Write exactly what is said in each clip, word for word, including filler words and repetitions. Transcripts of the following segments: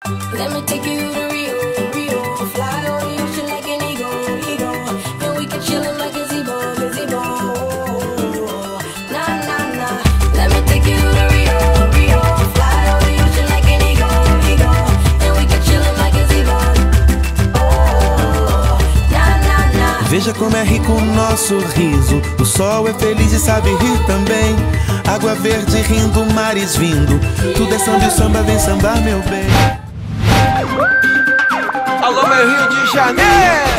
Let me take you to Rio, Rio. Fly over the ocean like an eagle, eagle. And we can chill in my gazebo, gazebo. Nah, nah, nah. Let me take you to Rio, Rio. Fly over the ocean like an eagle, eagle. And we can chill in my gazebo. Oh, nah, nah, nah. Veja como é rico o nosso riso. O sol é feliz e sabe rir também. Água verde rindo, mares vindo. Tudo é samba e o samba vem sambar, meu bem. Alô, meu Rio de Janeiro!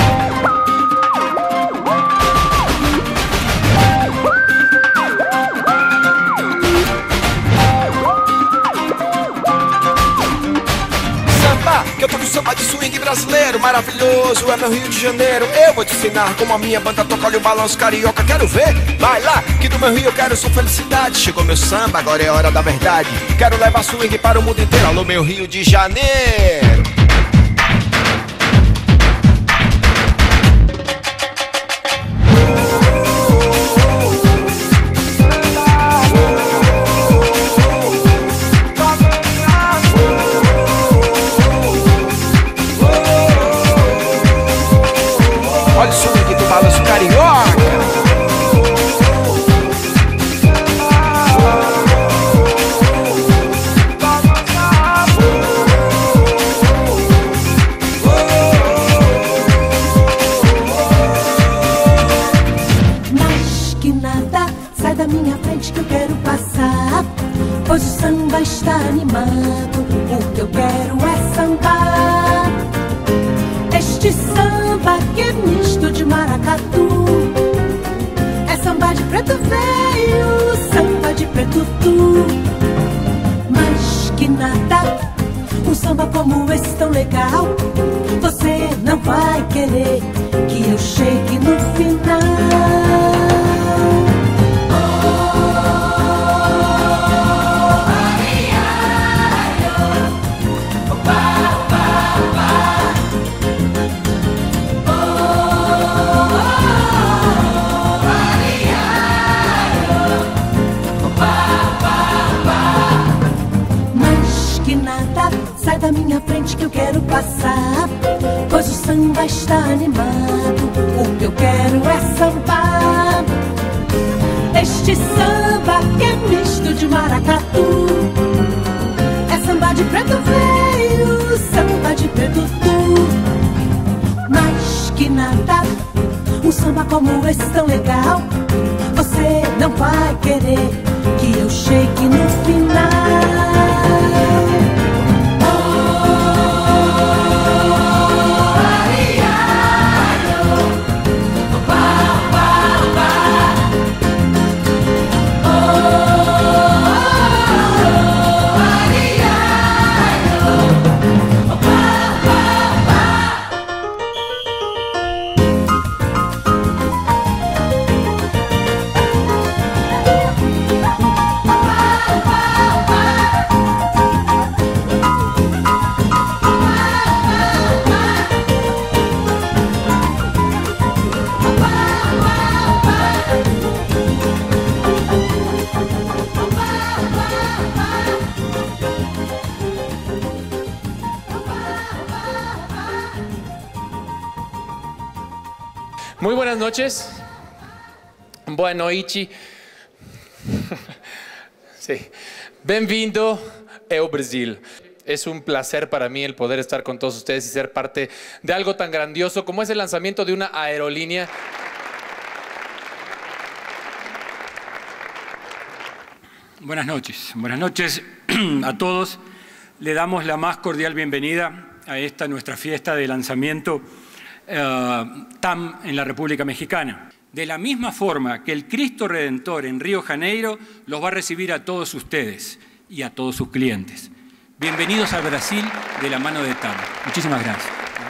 Samba, que eu tô com samba de swing brasileiro. Maravilhoso, é meu Rio de Janeiro. Eu vou te ensinar como a minha banda toca o balanço carioca. Quero ver? Vai lá, que do meu Rio eu quero só felicidade. Chegou meu samba, agora é hora da verdade. Quero levar swing para o mundo inteiro. Alô, meu Rio de Janeiro! Olha o swing do balanço carioca. Mas que nada, sai da minha frente que eu quero passar. Pois o samba está animado, o que eu quero é sambar. Este samba que é misto de maracatu. É samba de preto veio, samba de preto tu. Mas que nada, um samba como esse tão legal. Você não vai querer que eu chegue no final. Sai da minha frente que eu quero passar. Pois o samba está animado, o que eu quero é sambar. Este samba que é misto de maracatu. É samba de preto veio, samba de preto tu. Mas que nada, um samba como esse tão legal. Você não vai querer que eu chegue no final. Muy buenas noches. Boa noite. Sí. Bem-vindo ao Brasil. Es un placer para mí el poder estar con todos ustedes y ser parte de algo tan grandioso como es el lanzamiento de una aerolínea. Buenas noches. Buenas noches a todos. Le damos la más cordial bienvenida a esta nuestra fiesta de lanzamiento Uh, T A M en la República Mexicana. De la misma forma que el Cristo Redentor en Río Janeiro los va a recibir a todos ustedes y a todos sus clientes. Bienvenidos al Brasil de la mano de T A M. Muchísimas gracias.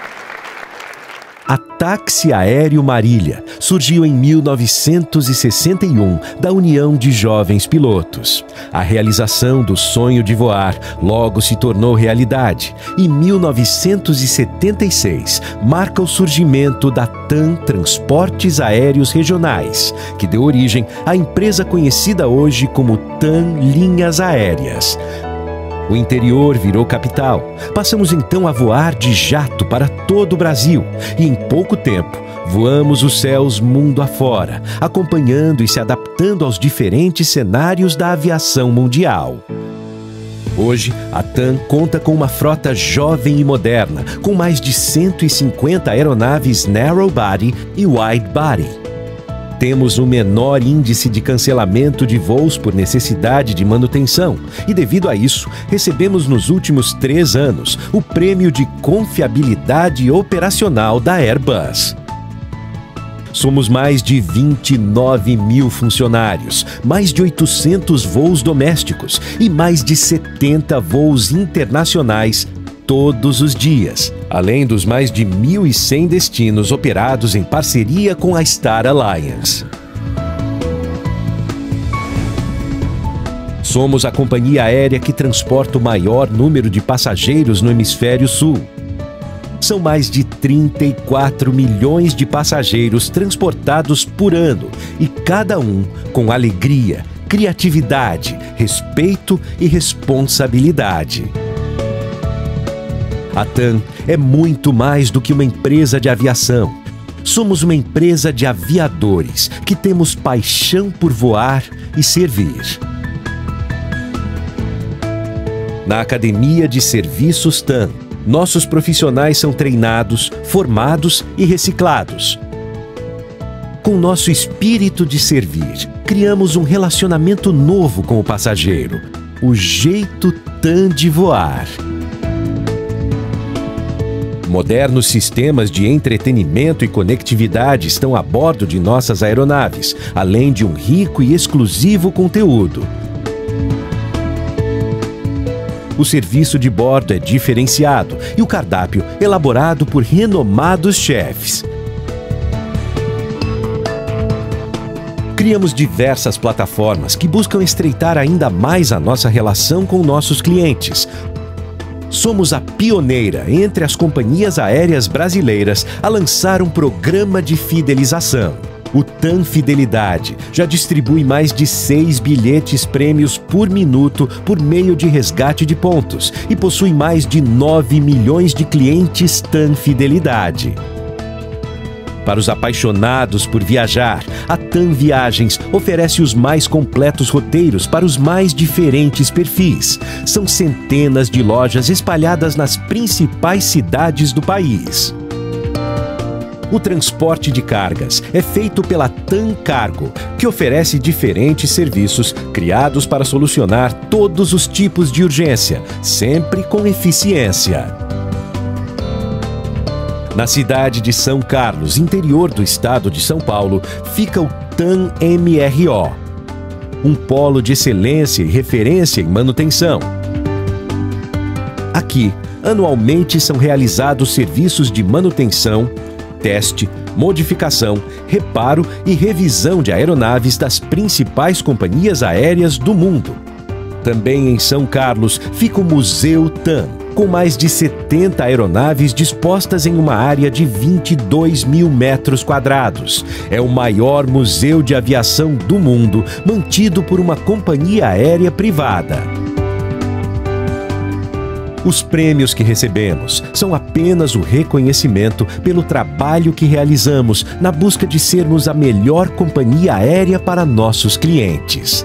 A Táxi Aéreo Marília surgiu em mil novecentos e sessenta e um da União de Jovens Pilotos. A realização do sonho de voar logo se tornou realidade e mil novecentos e setenta e seis marca o surgimento da T A M Transportes Aéreos Regionais, que deu origem à empresa conhecida hoje como T A M Linhas Aéreas. O interior virou capital. Passamos então a voar de jato para todo o Brasil e em pouco tempo voamos os céus mundo afora, acompanhando e se adaptando aos diferentes cenários da aviação mundial. Hoje, a TAM conta com uma frota jovem e moderna, com mais de cento e cinquenta aeronaves narrow body e wide body. Temos o menor índice de cancelamento de voos por necessidade de manutenção e, devido a isso, recebemos nos últimos três anos o prêmio de confiabilidade operacional da Airbus. Somos mais de vinte e nove mil funcionários, mais de oitocentos voos domésticos e mais de setenta voos internacionais todos os dias, além dos mais de mil e cem destinos operados em parceria com a Star Alliance. Somos a companhia aérea que transporta o maior número de passageiros no Hemisfério Sul. São mais de trinta e quatro milhões de passageiros transportados por ano e cada um com alegria, criatividade, respeito e responsabilidade. A TAM é muito mais do que uma empresa de aviação. Somos uma empresa de aviadores que temos paixão por voar e servir. Na Academia de Serviços TAM, nossos profissionais são treinados, formados e reciclados. Com nosso espírito de servir, criamos um relacionamento novo com o passageiro, o jeito TAM de voar. Modernos sistemas de entretenimento e conectividade estão a bordo de nossas aeronaves, além de um rico e exclusivo conteúdo. O serviço de bordo é diferenciado e o cardápio elaborado por renomados chefes. Criamos diversas plataformas que buscam estreitar ainda mais a nossa relação com nossos clientes. Somos a pioneira entre as companhias aéreas brasileiras a lançar um programa de fidelização. O TAM Fidelidade já distribui mais de seis bilhetes prêmios por minuto por meio de resgate de pontos e possui mais de nove milhões de clientes TAM Fidelidade. Para os apaixonados por viajar, a TAM Viagens oferece os mais completos roteiros para os mais diferentes perfis. São centenas de lojas espalhadas nas principais cidades do país. O transporte de cargas é feito pela TAM Cargo, que oferece diferentes serviços criados para solucionar todos os tipos de urgência, sempre com eficiência. Na cidade de São Carlos, interior do estado de São Paulo, fica o TAM M R O, um polo de excelência e referência em manutenção. Aqui, anualmente são realizados serviços de manutenção, teste, modificação, reparo e revisão de aeronaves das principais companhias aéreas do mundo. Também em São Carlos fica o Museu TAM, com mais de setenta aeronaves dispostas em uma área de vinte e dois mil metros quadrados. É o maior museu de aviação do mundo, mantido por uma companhia aérea privada. Os prêmios que recebemos são apenas o reconhecimento pelo trabalho que realizamos na busca de sermos a melhor companhia aérea para nossos clientes.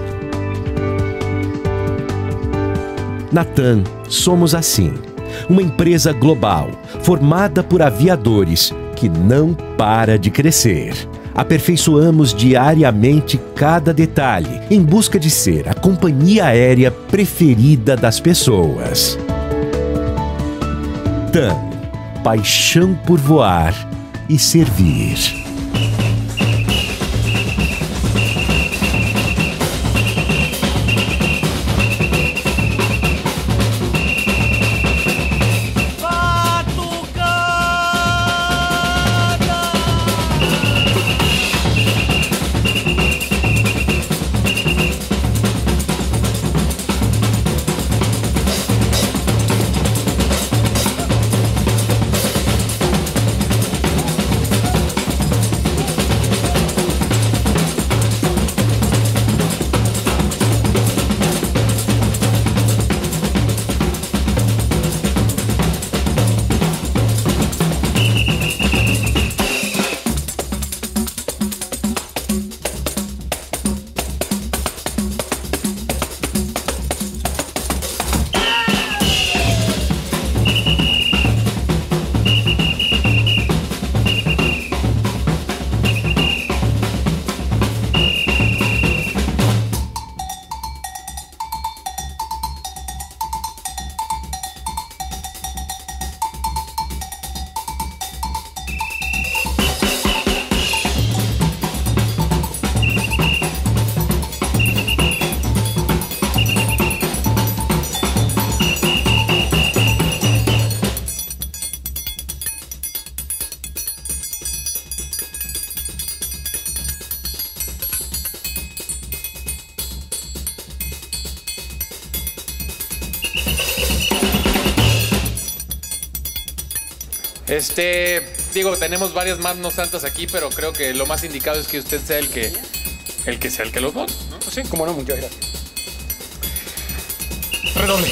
Na TAM, somos assim, uma empresa global, formada por aviadores que não para de crescer. Aperfeiçoamos diariamente cada detalhe em busca de ser a companhia aérea preferida das pessoas. TAM, paixão por voar e servir. Este, digo, tenemos varias manos santas aquí, pero creo que lo más indicado es que usted sea el que, el que sea el que los vote, ¿no? Sí, cómo no, muchas gracias. Redoble.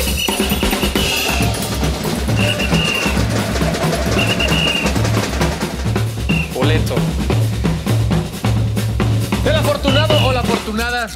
Boleto. ¿El afortunado o la afortunada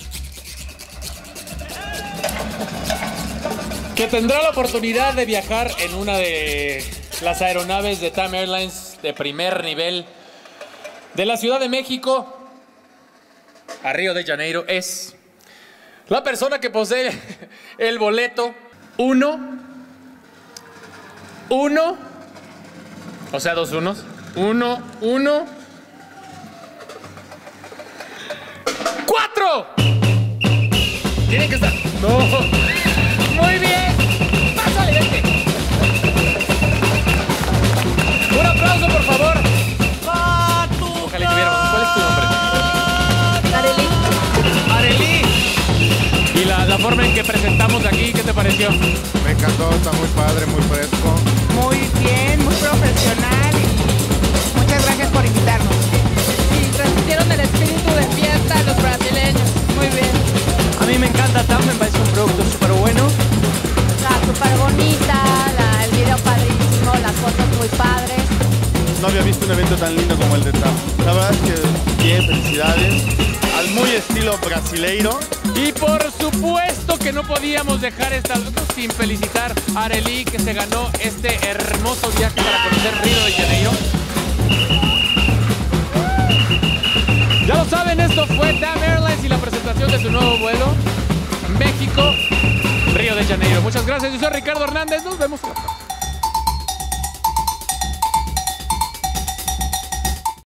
que tendrá la oportunidad de viajar en una de las aeronaves de TAM Airlines de primer nivel de la Ciudad de México a Río de Janeiro? Es la persona que posee el boleto uno, uno, o sea, dos unos, uno, uno, cuatro. Tiene que estar. No. Muy bien. Pásale, vente. Un aplauso, por favor. Ojalá tuviéramos. ¿Cuál es tu nombre? Arely. Arely. Y la, la forma en que presentamos aquí, ¿qué te pareció? Me encantó, está muy padre, muy fresco. Muy bien, muy profesional y muchas gracias por invitarnos. Y transmitieron el espíritu de fiesta a los brasileños. Muy bien. A mí me encanta TAM, me parece un producto súper bueno. Súper bonita, la, el video padrísimo, las fotos muy padres. No había visto un evento tan lindo como el de TAM. La verdad es que bien, felicidades. Al muy estilo brasileiro. Y por supuesto que no podíamos dejar esta sin felicitar a Arely, que se ganó este hermoso viaje para conocer Río de Janeiro. Ya lo saben, esto fue TAM Airlines y la presentación de su nuevo vuelo México, Río de Janeiro. Muchas gracias, yo soy Ricardo Hernández, nos vemos.